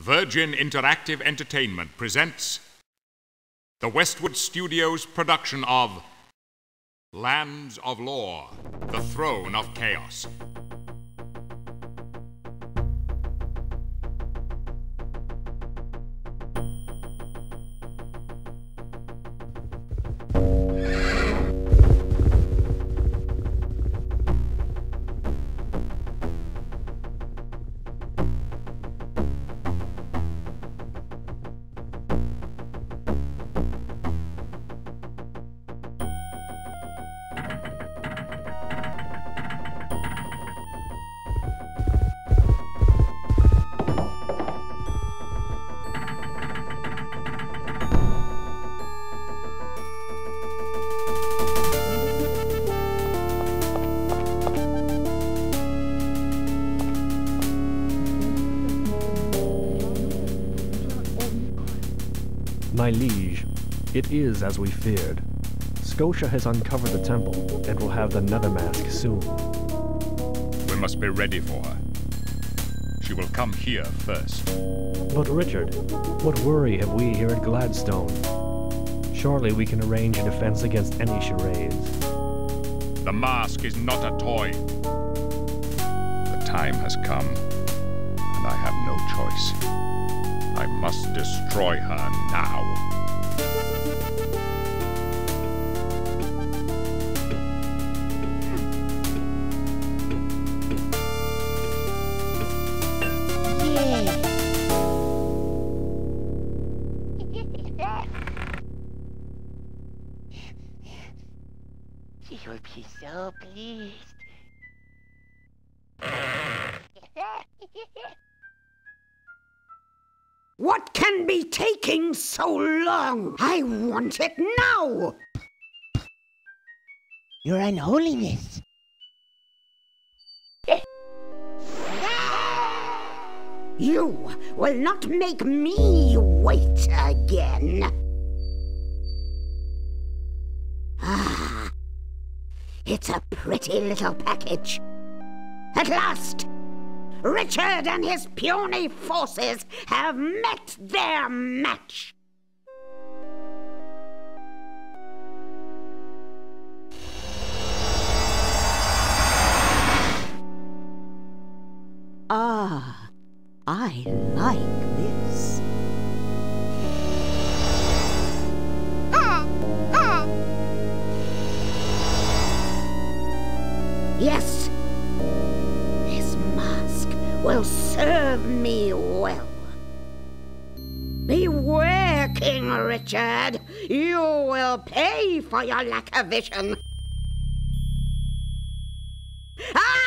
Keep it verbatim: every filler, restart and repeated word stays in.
Virgin Interactive Entertainment presents the Westwood Studios production of Lands of Lore, The Throne of Chaos. My liege, it is as we feared. Scotia has uncovered the temple and will have the Nether Mask soon. We must be ready for her. She will come here first. But Richard, what worry have we here at Gladstone? Surely we can arrange a defense against any charades. The mask is not a toy. The time has come, and I have no choice. I must destroy her now. She will be so pleased. What can be taking so long? I want it now! Your Unholiness. You will not make me wait again. Ah, it's a pretty little package. At last! Richard and his puny forces have met their match. Ah, I like this. Ah, ah. Yes. Will serve me well. Beware, King Richard. You will pay for your lack of vision. Ah!